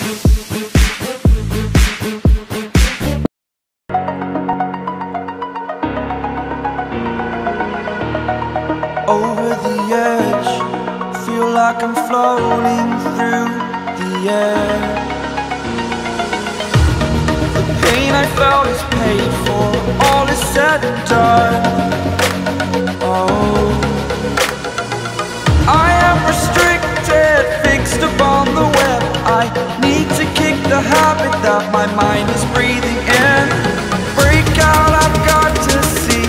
Over the edge, feel like I'm floating through the air. The pain I felt is paid for, all is said and done. Oh, I am restricted, fixed upon the web. I need to kick the habit that my mind is breathing in. Break out, I've got to see.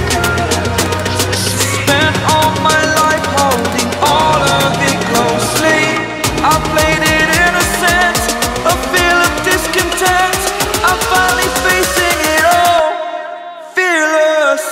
Spent all my life holding all of it closely. I played it innocent, a feel of discontent. I'm finally facing it all, fearless.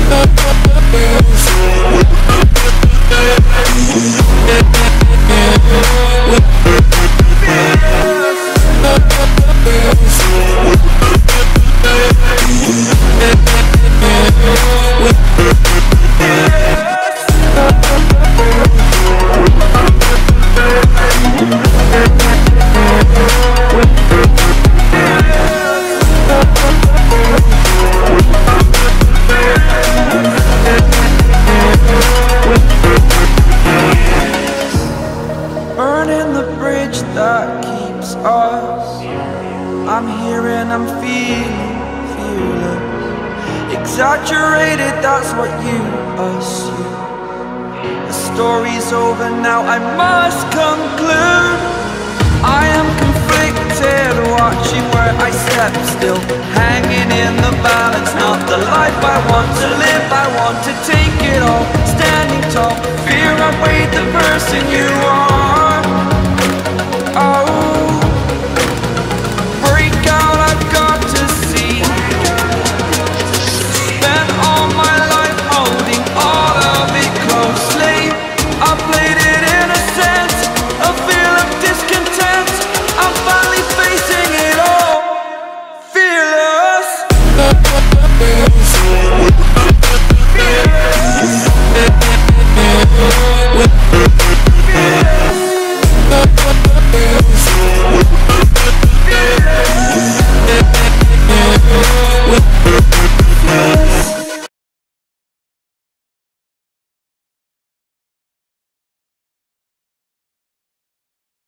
Burning the bridge that keeps us. I'm here and I'm feeling fearless. Exaggerated, that's what you assume. The story's over now, I must conclude. I am conflicted, watching where I step still, hanging in the balance. Not the life I want to live, I want to take it all. Standing tall, fear I weighed the person you are.